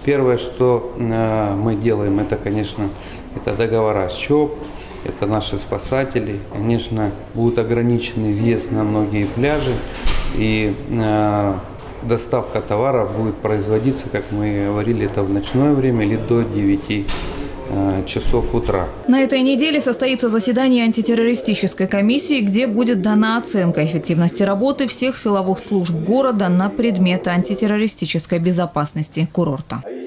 Первое, что мы делаем, это, конечно, это договора с ЧОП, это наши спасатели. Конечно, будет ограниченный въезд на многие пляжи, и доставка товаров будет производиться, как мы говорили, это в ночное время или до 9 часов утра. На этой неделе состоится заседание антитеррористической комиссии, где будет дана оценка эффективности работы всех силовых служб города на предмет антитеррористической безопасности курорта.